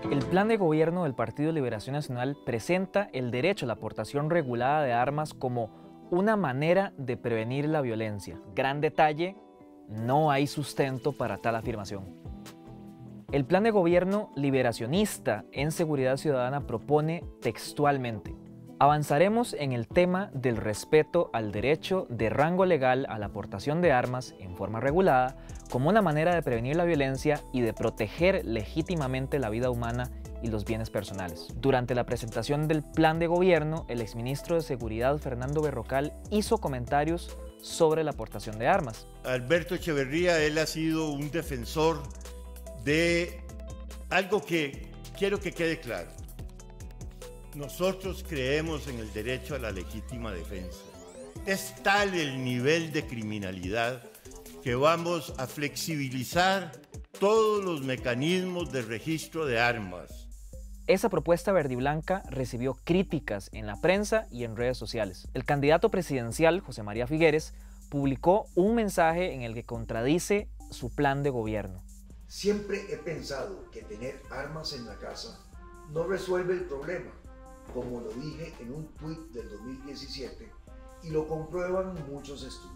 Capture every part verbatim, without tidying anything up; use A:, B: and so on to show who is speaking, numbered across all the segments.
A: El plan de gobierno del Partido Liberación Nacional presenta el derecho a la aportación regulada de armas como una manera de prevenir la violencia. Gran detalle, no hay sustento para tal afirmación. El plan de gobierno liberacionista en seguridad ciudadana propone textualmente: avanzaremos en el tema del respeto al derecho de rango legal a la aportación de armas en forma regulada como una manera de prevenir la violencia y de proteger legítimamente la vida humana y los bienes personales. Durante la presentación del plan de gobierno, el exministro de Seguridad, Fernando Berrocal, hizo comentarios sobre la aportación de armas.
B: Alberto Echeverría, él ha sido un defensor de algo que quiero que quede claro. Nosotros creemos en el derecho a la legítima defensa. Es tal el nivel de criminalidad que vamos a flexibilizar todos los mecanismos de registro de armas.
A: Esa propuesta verdiblanca recibió críticas en la prensa y en redes sociales. El candidato presidencial, José María Figueres, publicó un mensaje en el que contradice su plan de gobierno.
C: Siempre he pensado que tener armas en la casa no resuelve el problema, como lo dije en un tuit del dos mil diecisiete, y lo comprueban muchos estudios.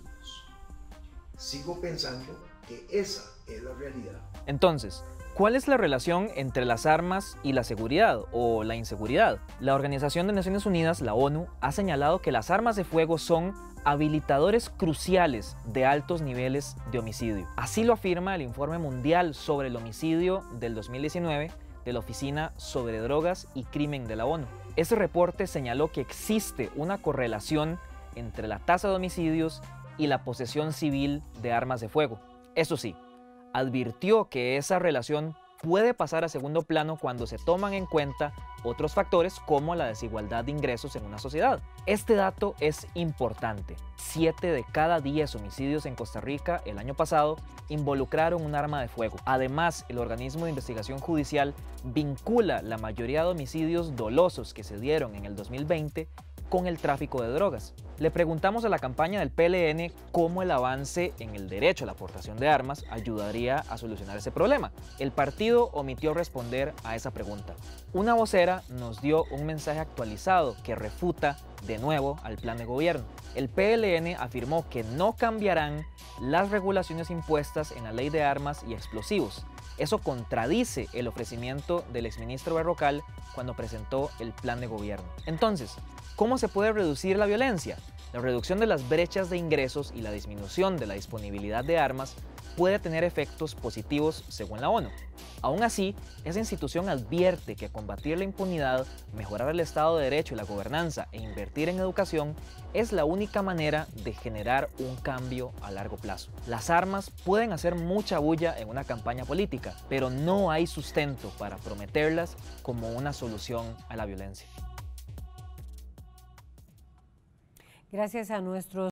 C: Sigo pensando que esa es la realidad.
A: Entonces, ¿cuál es la relación entre las armas y la seguridad o la inseguridad? La Organización de Naciones Unidas, la ONU, ha señalado que las armas de fuego son habilitadores cruciales de altos niveles de homicidio. Así lo afirma el Informe Mundial sobre el Homicidio del dos mil diecinueve de la Oficina sobre Drogas y Crimen de la ONU. Ese reporte señaló que existe una correlación entre la tasa de homicidios y la posesión civil de armas de fuego. Eso sí, advirtió que esa relación puede pasar a segundo plano cuando se toman en cuenta otros factores como la desigualdad de ingresos en una sociedad. Este dato es importante. Siete de cada diez homicidios en Costa Rica el año pasado involucraron un arma de fuego. Además, el organismo de investigación judicial vincula la mayoría de homicidios dolosos que se dieron en el dos mil veinte con el tráfico de drogas. Le preguntamos a la campaña del P L N cómo el avance en el derecho a la aportación de armas ayudaría a solucionar ese problema. El partido omitió responder a esa pregunta. Una vocera nos dio un mensaje actualizado que refuta de nuevo al plan de gobierno. El P L N afirmó que no cambiarán las regulaciones impuestas en la ley de armas y explosivos. Eso contradice el ofrecimiento del exministro Berrocal cuando presentó el plan de gobierno. Entonces, ¿cómo se puede reducir la violencia? La reducción de las brechas de ingresos y la disminución de la disponibilidad de armas puede tener efectos positivos según la ONU. Aún así, esa institución advierte que combatir la impunidad, mejorar el Estado de Derecho y la gobernanza e invertir en educación es la única manera de generar un cambio a largo plazo. Las armas pueden hacer mucha bulla en una campaña política, pero no hay sustento para prometerlas como una solución a la violencia.
D: Gracias a nuestros